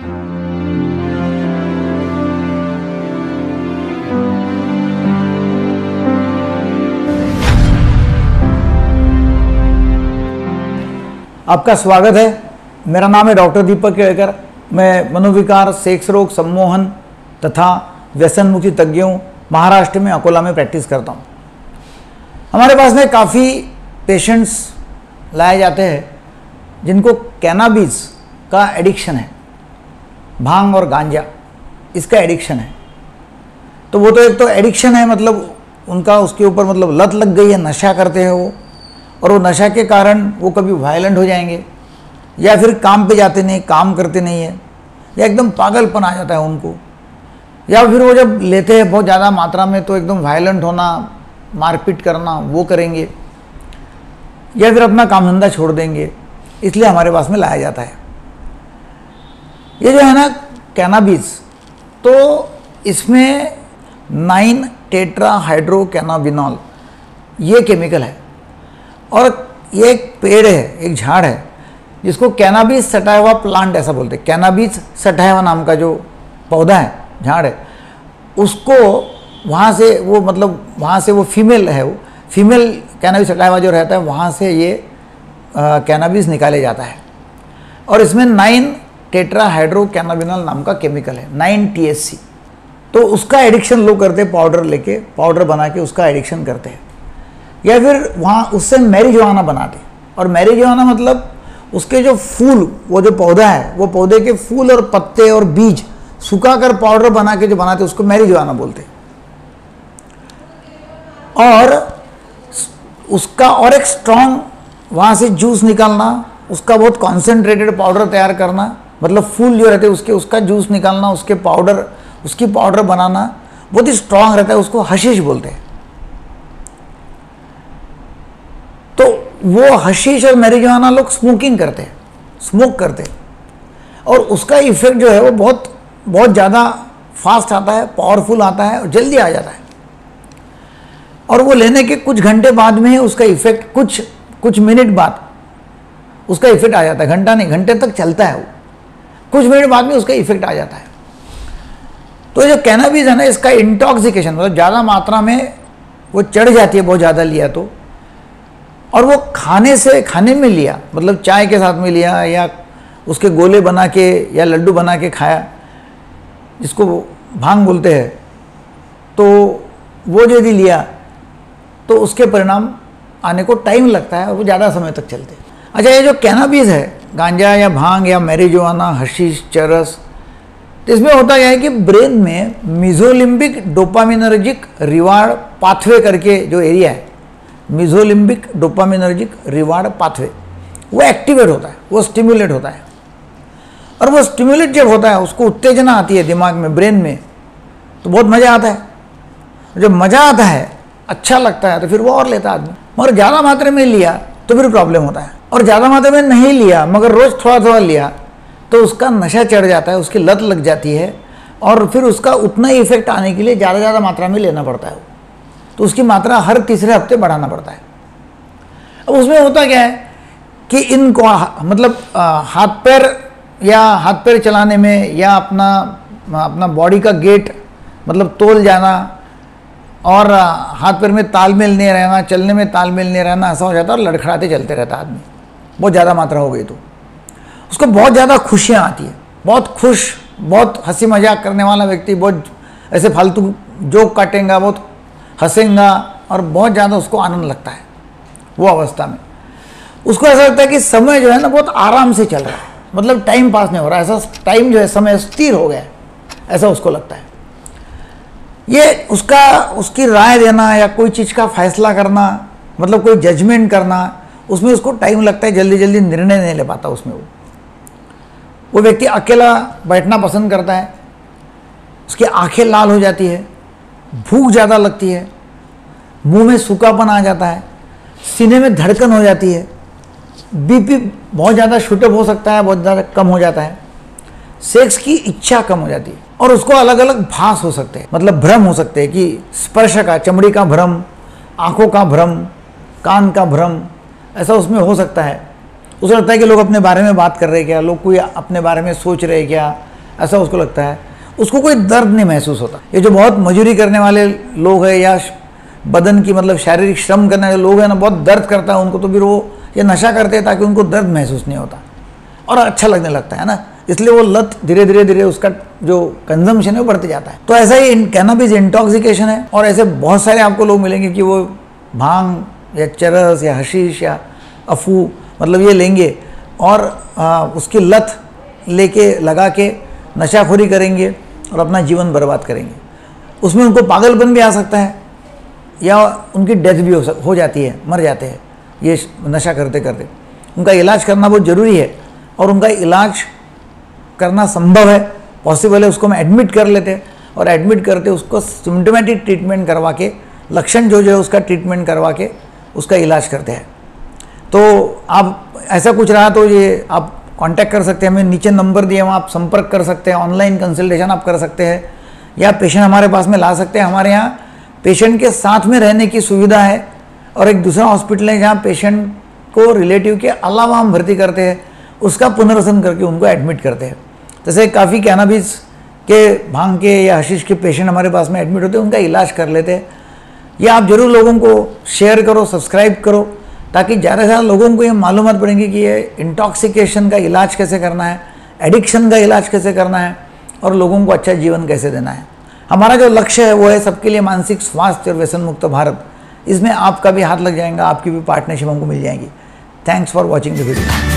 आपका स्वागत है। मेरा नाम है डॉक्टर दीपक केड़कर। मैं मनोविकार, सेक्स रोग, सम्मोहन तथा व्यसन मुक्ति तज्ञों महाराष्ट्र में अकोला में प्रैक्टिस करता हूँ। हमारे पास में काफ़ी पेशेंट्स लाए जाते हैं जिनको कैनाबिस का एडिक्शन है, भांग और गांजा इसका एडिक्शन है। तो वो तो एक तो एडिक्शन है, मतलब उनका उसके ऊपर मतलब लत लग गई है, नशा करते हैं वो, और वो नशा के कारण वो कभी वायलेंट हो जाएंगे या फिर काम पे जाते नहीं, काम करते नहीं है, या एकदम पागलपन आ जाता है उनको, या फिर वो जब लेते हैं बहुत ज़्यादा मात्रा में तो एकदम वायलेंट होना, मारपीट करना वो करेंगे, या फिर अपना काम धंधा छोड़ देंगे। इसलिए हमारे पास में लाया जाता है। ये जो है ना कैनाबिस, तो इसमें 9 टेट्राहाइड्रोकैनाबिनॉल ये केमिकल है, और ये एक पेड़ है, एक झाड़ है जिसको कैनाबिस सटाइवा प्लांट ऐसा बोलते हैं। कैनाबिस सटाइवा नाम का जो पौधा है, झाड़ है, उसको वहाँ से वो मतलब वहाँ से वो फीमेल है, वो फीमेल कैनाबिस सटाइवा जो रहता है वहाँ से ये कैनाबिस निकाले जाता है, और इसमें 9 टेट्राहाइड्रोकैनाबिनॉल नाम का केमिकल है, 9 THC। तो उसका एडिक्शन लोग करते हैं, पाउडर लेके, पाउडर बना के उसका एडिक्शन करते हैं, या फिर वहाँ उससे मैरिजुआना बनाते। और मैरिजुआना मतलब उसके जो फूल, वो जो पौधा है, वो पौधे के फूल और पत्ते और बीज सुखाकर पाउडर बना के जो बनाते उसको मैरिजुआना बोलते। और उसका और एक स्ट्रॉन्ग वहाँ से जूस निकालना, उसका बहुत कॉन्सेंट्रेटेड पाउडर तैयार करना, मतलब फूल जो रहते हैं उसके, उसका जूस निकालना, उसके पाउडर, उसकी पाउडर बनाना बहुत ही स्ट्रॉन्ग रहता है, उसको हशीश बोलते हैं। तो वो हशीश और मैरिजुआना लोग स्मोकिंग करते हैं, स्मोक करते हैं, और उसका इफेक्ट जो है वो बहुत बहुत ज़्यादा फास्ट आता है, पावरफुल आता है और जल्दी आ जाता है। और वो लेने के कुछ घंटे बाद में ही उसका इफेक्ट, कुछ मिनट बाद उसका इफेक्ट आ जाता है। घंटा नहीं, घंटे तक चलता है वो, कुछ मिनट बाद में उसका इफेक्ट आ जाता है। तो जो कैनाबिस है ना, इसका इंटॉक्सिकेशन मतलब ज़्यादा मात्रा में वो चढ़ जाती है, बहुत ज़्यादा लिया तो, और वो खाने में लिया, मतलब चाय के साथ में लिया, या उसके गोले बना के या लड्डू बना के खाया, जिसको भांग बोलते हैं, तो वो जो यदि लिया तो उसके परिणाम आने को टाइम लगता है और वो ज़्यादा समय तक चलते हैं। अच्छा, ये जो कैनाबिस है, गांजा या भांग या मैरिजुआना, हशीश, चरस, तो इसमें होता क्या है कि ब्रेन में मेसोलिम्बिक डोपामिनर्जिक रिवार्ड पाथवे करके जो एरिया है, मेसोलिम्बिक डोपामिनर्जिक रिवार्ड पाथवे, वो एक्टिवेट होता है, वो स्टिमुलेट होता है। और वो स्टिमुलेट जब होता है, उसको उत्तेजना आती है दिमाग में, ब्रेन में, तो बहुत मज़ा आता है। जब मज़ा आता है, अच्छा लगता है, तो फिर वो और लेता है आदमी। मगर ज़्यादा मात्रा में लिया तो फिर प्रॉब्लम होता है, और ज़्यादा मात्रा में नहीं लिया मगर रोज़ थोड़ा थोड़ा लिया तो उसका नशा चढ़ जाता है, उसकी लत लग जाती है, और फिर उसका उतना ही इफेक्ट आने के लिए ज़्यादा मात्रा में लेना पड़ता है। तो उसकी मात्रा हर तीसरे हफ्ते बढ़ाना पड़ता है। अब उसमें होता क्या है कि इनको मतलब हाथ पैर चलाने में, या अपना बॉडी का गेट मतलब तोल जाना, और हाथ पैर में तालमेल नहीं रहना, चलने में तालमेल नहीं रहना, ऐसा हो जाता है, और लड़खड़ाते चलते रहता आदमी। बहुत ज़्यादा मात्रा हो गई तो उसको बहुत ज़्यादा खुशियाँ आती है, बहुत खुश, बहुत हंसी मजाक करने वाला व्यक्ति, बहुत ऐसे फालतू जोक काटेगा, बहुत हंसेगा, और बहुत ज़्यादा उसको आनंद लगता है। वो अवस्था में उसको ऐसा लगता है कि समय जो है ना बहुत आराम से चल रहा है, मतलब टाइम पास नहीं हो रहा है, ऐसा टाइम जो है, समय स्थिर हो गया है, ऐसा उसको लगता है। ये उसकी राय देना या कोई चीज़ का फैसला करना, मतलब कोई जजमेंट करना, उसमें उसको टाइम लगता है, जल्दी जल्दी निर्णय नहीं ले पाता उसमें। वो व्यक्ति अकेला बैठना पसंद करता है, उसकी आंखें लाल हो जाती है, भूख ज़्यादा लगती है, मुंह में सूखापन आ जाता है, सीने में धड़कन हो जाती है, बीपी बहुत ज़्यादा शूटअप हो सकता है, बहुत ज़्यादा कम हो जाता है, सेक्स की इच्छा कम हो जाती है, और उसको अलग अलग भास हो सकते हैं, मतलब भ्रम हो सकते हैं कि स्पर्श का, चमड़ी का भ्रम, आँखों का भ्रम, कान का भ्रम, ऐसा उसमें हो सकता है। उसे लगता है कि लोग अपने बारे में बात कर रहे हैं क्या, लोग कोई अपने बारे में सोच रहे हैं क्या, ऐसा उसको लगता है, उसको कोई दर्द नहीं महसूस होता। ये जो बहुत मजूरी करने वाले लोग हैं या बदन की मतलब शारीरिक श्रम करने वाले लोग हैं ना, बहुत दर्द करता है उनको, तो फिर वो ये नशा करते हैं ताकि उनको दर्द महसूस नहीं होता और अच्छा लगने लगता है ना, इसलिए वो लत धीरे धीरे धीरे उसका जो कंजम्पशन है वो बढ़ते जाता है। तो ऐसा ही कैनबिस इंटॉक्सिकेशन है। और ऐसे बहुत सारे आपको लोग मिलेंगे कि वो भांग या चरस या हशीश या अफू मतलब ये लेंगे और उसकी लत लेके लगा के नशाखोरी करेंगे और अपना जीवन बर्बाद करेंगे। उसमें उनको पागलपन भी आ सकता है या उनकी डेथ भी हो जाती है, मर जाते हैं ये नशा करते करते। उनका इलाज करना बहुत ज़रूरी है और उनका इलाज करना संभव है, पॉसिबल है। उसको हम एडमिट कर लेते हैं और एडमिट करके उसको सिम्टोमेटिक ट्रीटमेंट करवा के, लक्षण जो है उसका ट्रीटमेंट करवा के उसका इलाज करते हैं। तो आप ऐसा कुछ रहा तो ये आप कांटेक्ट कर सकते हैं, हमें नीचे नंबर दिए वहाँ आप संपर्क कर सकते हैं, ऑनलाइन कंसल्टेशन आप कर सकते हैं या पेशेंट हमारे पास में ला सकते हैं। हमारे यहाँ पेशेंट के साथ में रहने की सुविधा है और एक दूसरा हॉस्पिटल है जहाँ पेशेंट को रिलेटिव के अलावा हम भर्ती करते हैं, उसका पुनर्वसन करके उनको एडमिट करते हैं। जैसे काफ़ी कैनबिस के, भांग के या हशीश के पेशेंट हमारे पास में एडमिट होते हैं, उनका इलाज कर लेते हैं। ये आप जरूर लोगों को शेयर करो, सब्सक्राइब करो, ताकि ज़्यादा से ज़्यादा लोगों को ये मालूमात पड़ेंगी कि ये इंटॉक्सिकेशन का इलाज कैसे करना है, एडिक्शन का इलाज कैसे करना है और लोगों को अच्छा जीवन कैसे देना है। हमारा जो लक्ष्य है वो है सबके लिए मानसिक स्वास्थ्य और व्यसन मुक्त भारत। इसमें आपका भी हाथ लग जाएगा, आपकी भी पार्टनरशिप हमको मिल जाएगी। Thanks for watching the video.